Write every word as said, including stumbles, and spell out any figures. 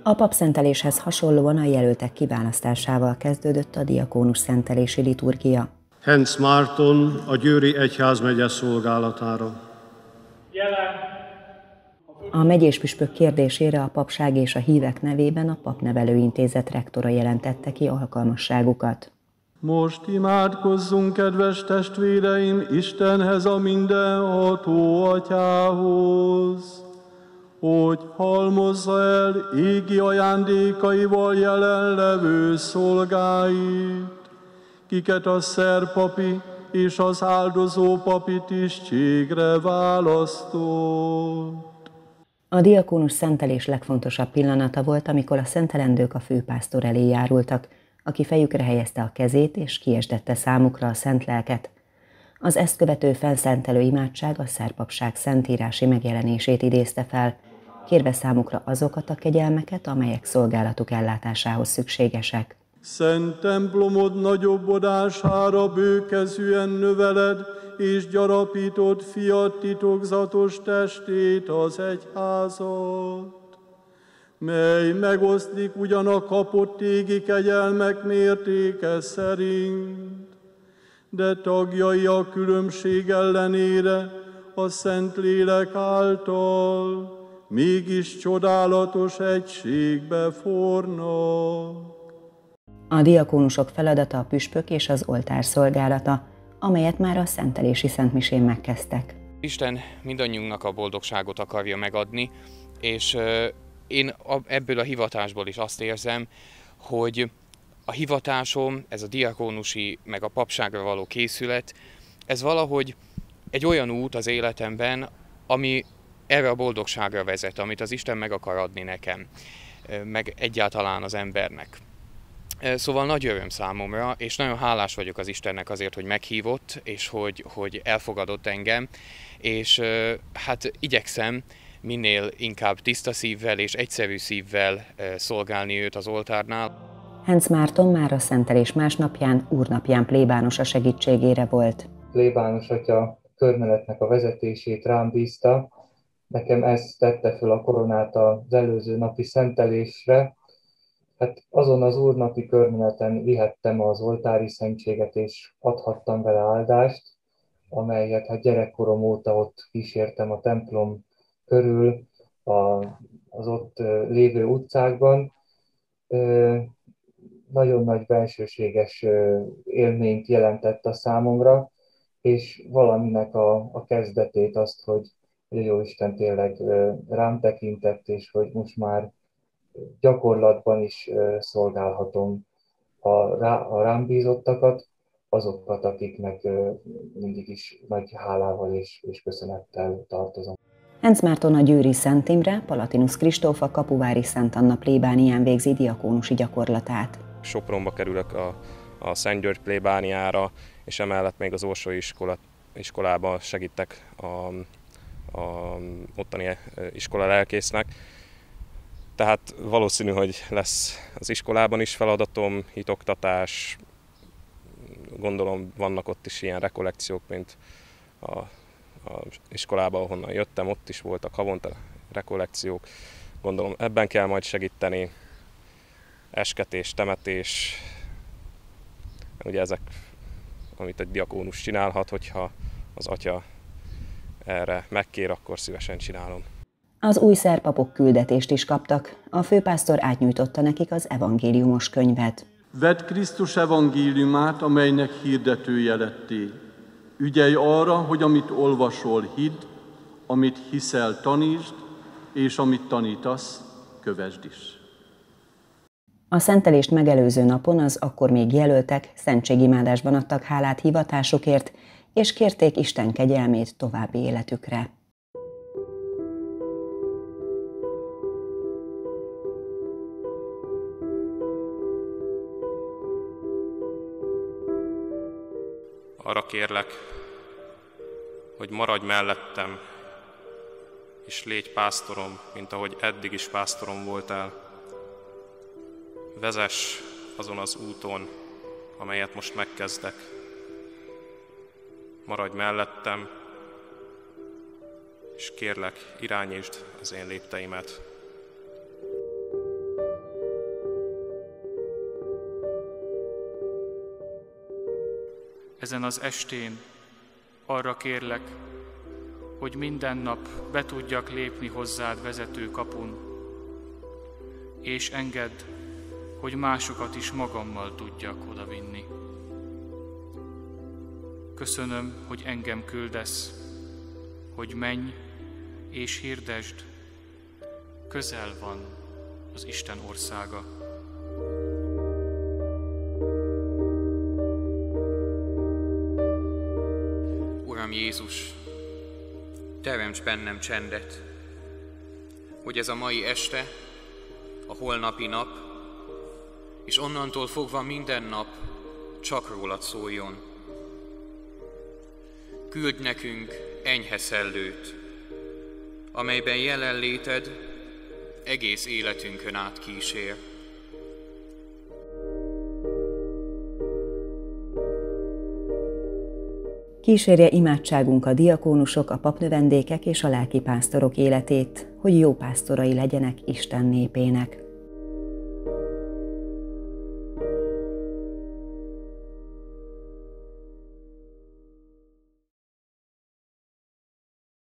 A papszenteléshez hasonlóan a jelöltek kiválasztásával kezdődött a diakónus szentelési liturgia. Henc Márton a Győri Egyházmegye szolgálatára. A megyéspüspök kérdésére a papság és a hívek nevében a Papnevelőintézet rektora jelentette ki alkalmasságukat. Most imádkozzunk, kedves testvéreim, Istenhez, a mindenható Atyához, hogy halmozza el égi ajándékaival jelenlevő szolgáit, kiket a szerpapi és az áldozó papi tisztségre választott. A diakónus szentelés legfontosabb pillanata volt, amikor a szentelendők a főpásztor elé járultak, aki fejükre helyezte a kezét és kiesdette számukra a szent lelket. Az ezt követő fenszentelő imádság a szerpapság szentírási megjelenését idézte fel, kérve számukra azokat a kegyelmeket, amelyek szolgálatuk ellátásához szükségesek. Szent templomod nagyobbodására bőkezűen növeled, és gyarapított fiat titokzatos testét, az egyházat, mely megoszlik ugyan a kapott égi kegyelmek mértéke szerint, de tagjai a különbség ellenére a Szentlélek által mégis csodálatos egységbe fornak. A diakónusok feladata a püspök és az oltár szolgálata, amelyet már a szentelési szentmisén megkezdtek. Isten mindannyiunknak a boldogságot akarja megadni, és én ebből a hivatásból is azt érzem, hogy a hivatásom, ez a diakónusi, meg a papságra való készület, ez valahogy egy olyan út az életemben, ami erre a boldogságra vezet, amit az Isten meg akar adni nekem, meg egyáltalán az embernek. Szóval nagy öröm számomra, és nagyon hálás vagyok az Istennek azért, hogy meghívott, és hogy, hogy elfogadott engem, és hát igyekszem minél inkább tiszta szívvel és egyszerű szívvel szolgálni őt az oltárnál. Henc Márton már a szentelés másnapján, úrnapján plébánosa segítségére volt. Plébános atya körmenetnek a vezetését rám bízta, nekem ez tette föl a koronát az előző napi szentelésre. Hát azon az úrnapi körmeneten vihettem az oltári szentséget, és adhattam vele áldást, amelyet hát gyerekkorom óta ott kísértem a templom körül, a, az ott lévő utcákban. Nagyon nagy bensőséges élményt jelentett a számomra, és valaminek a, a kezdetét azt, hogy a Jóisten tényleg rám tekintett, és hogy most már gyakorlatban is szolgálhatom a, rá, a rám bízottakat, azokat, akiknek mindig is nagy hálával és, és köszönettel tartozom. Henc Márton a győri Szent Imre, Palatinus Kristóf a kapuvári Szent Anna plébánián végzi diakónusi gyakorlatát. Sopronba kerülök a, a Szent György plébániára, és emellett még az Orsói iskola, iskolában segítek a, a ottani iskola lelkésznek. Tehát valószínű, hogy lesz az iskolában is feladatom, hitoktatás, gondolom vannak ott is ilyen rekollekciók, mint a, a iskolában, ahonnan jöttem, ott is voltak havonta rekollekciók. Gondolom ebben kell majd segíteni, esketés, temetés, ugye ezek, amit egy diakónus csinálhat, hogyha az atya erre megkér, akkor szívesen csinálom. Az új szerpapok küldetést is kaptak, a főpásztor átnyújtotta nekik az evangéliumos könyvet. Vedd Krisztus evangéliumát, amelynek hirdetője lettél. Ügyelj arra, hogy amit olvasol, hidd, amit hiszel, tanítsd, és amit tanítasz, kövesd is. A szentelést megelőző napon az akkor még jelöltek szentségimádásban adtak hálát hivatásukért, és kérték Isten kegyelmét további életükre. Arra kérlek, hogy maradj mellettem, és légy pásztorom, mint ahogy eddig is pásztorom voltál. Vezess azon az úton, amelyet most megkezdek. Maradj mellettem, és kérlek, irányítsd az én lépteimet. ezen az estén arra kérlek, hogy minden nap be tudjak lépni hozzád vezető kapun, és engedd, hogy másokat is magammal tudjak odavinni. Köszönöm, hogy engem küldesz, hogy menj és hirdesd, közel van az Isten országa. Uram Jézus, teremts bennem csendet, hogy ez a mai este, a holnapi nap, és onnantól fogva minden nap csak rólad szóljon. Küldj nekünk enyhe szellőt, amelyben jelenléted egész életünkön át kísér. Kísérje imádságunk a diakónusok, a papnövendékek és a lelkipásztorok életét, hogy jó pásztorai legyenek Isten népének.